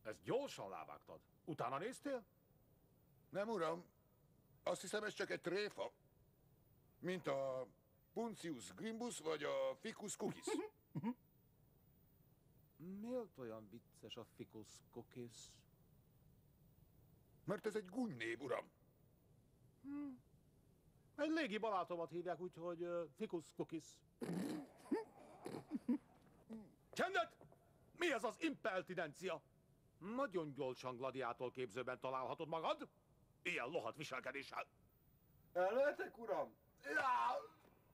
Ezt gyorsan lávágtad. Utána néztél? Nem, uram. Azt hiszem, ez csak egy tréfa. Mint a Puncius Grimbus vagy a Ficus Cookies. Miért olyan vicces a Ficus Cookies? Mert ez egy gúnynév, uram. Egy légi barátomat hívják, úgyhogy Ficus Cookies. Csendet! Mi ez az impertinencia? Nagyon gyorsan gladiátor képzőben találhatod magad. Ilyen lohadt viselkedéssel. Ellehetek, uram? Ja!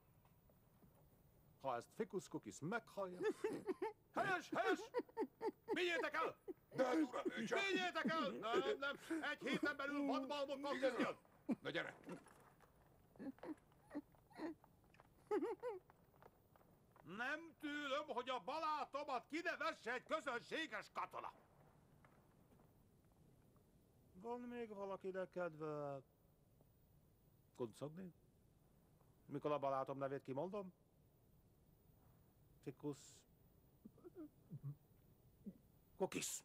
Ha ezt Ficus Cookies meghallja... Helyes, helyes! Vigyétek el! De hát, uram, ő csak... Vigyétek el! Nem, nem, egy héten belül vadmalmokkal küzdjön! Na gyere! Nem tűröm, hogy a barátomat kinevesse egy közönséges katona. Van még valakinek kedve kuncogni? Mikor a barátom nevét kimondom? Ficus Cookies.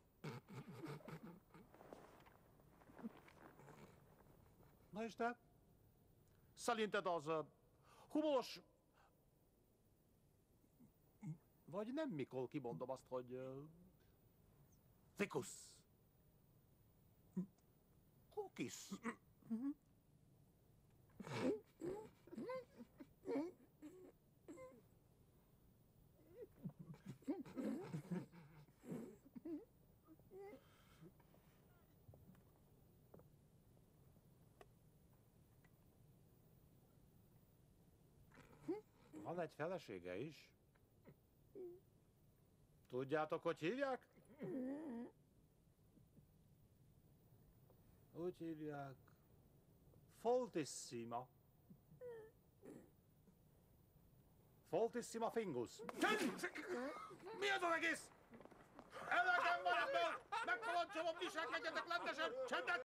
Na és te? Szerinted az humoros... Vagy nem, mikor kimondom azt, hogy... Ficus Cookies. Van egy felesége is. Tudjátok, hogy hívják? Úgy hívják. Foltissima. Foltissima Fingus. Mi az az egész? Elegem van ebből! Megparancsolom, viselkedjetek rendesen! Csendet!